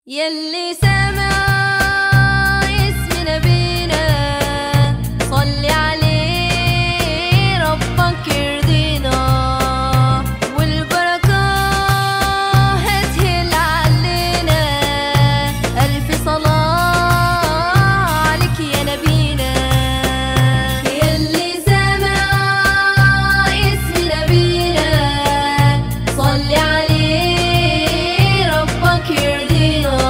يلي سامع اسم نبينا صلي عليه ربك يرضينا، والبركة هتهل علينا. ألف صلاة عليك يا نبينا. يلي سامع اسم نبينا صلي عليه ربك يرضينا،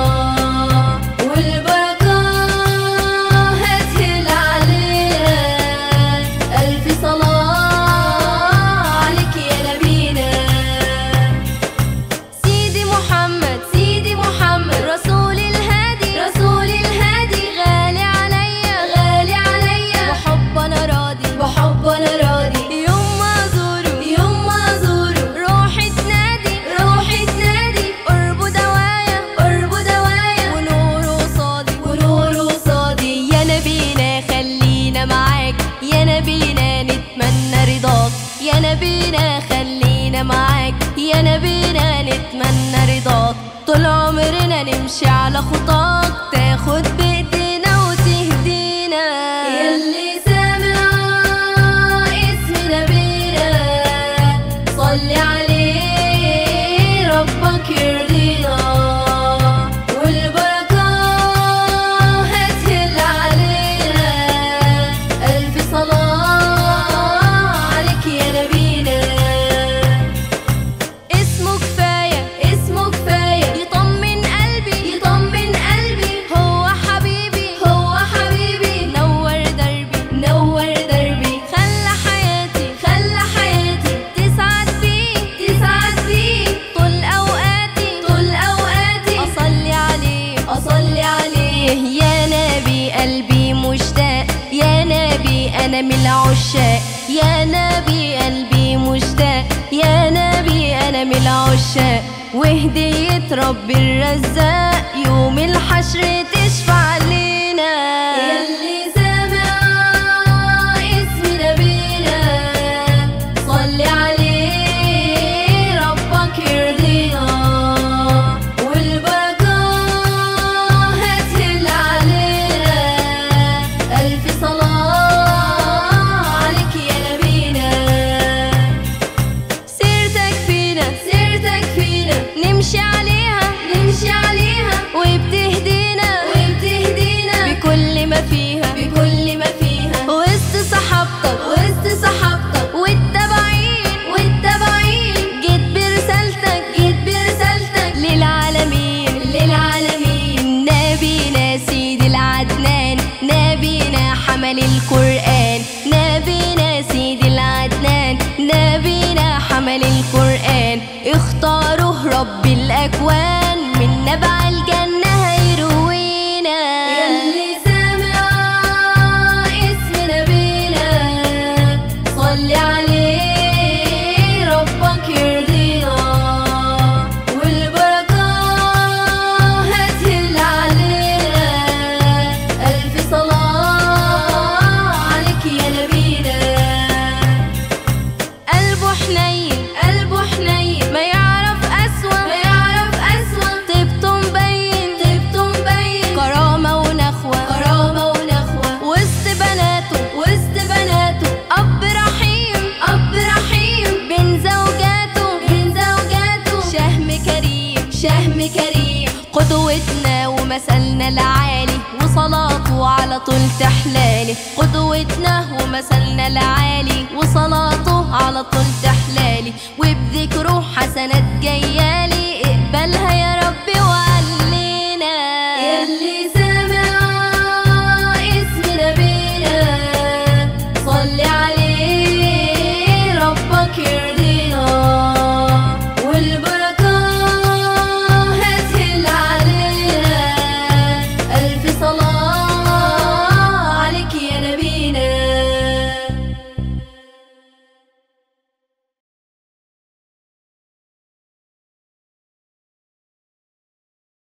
يا نبينا خلينا معاك، يا نبينا نتمنى رضاك. طول عمرنا نمشي على خطاك، تاخد بإيدينا وتهدينا. يلي سامع اسم نبينا صلي عليه ربك يرضينا، والبركة هتهل علينا. ألف صلاة أنا من العشاق، يا نبي قلبي مشتاق، يا نبي أنا من العشاق. وهدية رب الرزاق يوم الحشر تشفع لينا. يلي سامع اسم نبينا صلي عليه ربك يرضينا، والبركة هتهل علينا. ألف صلاة نمشي عليها وبتهدينا بكل ما فيها وسط صحابتك والتابعين جيت برسالتك للعالمين. نبينا سيد العدنان، نبينا حمل القرآن، نبينا سيد العدنان، نبينا حمل القرآن. اختاره رب الأكوان من نبع الجنة هيروينا. يلي سامع اسم نبينا صلي عليه ربك يرضينا، والبركة هتهل علينا. ألف صلاة عليك يا نبينا. قلبه حنين ما يعرف أسوأ طيبته مبين كرامة ونخوة وسط بناته أب رحيم بين زوجاته شهم كريم قدوتنا ومثلنا العالي، وصلاته على طول تحلالي. قدوتنا ومثلنا العالي، وصلاته على طول تحلالي، وبذكره حسنات جايه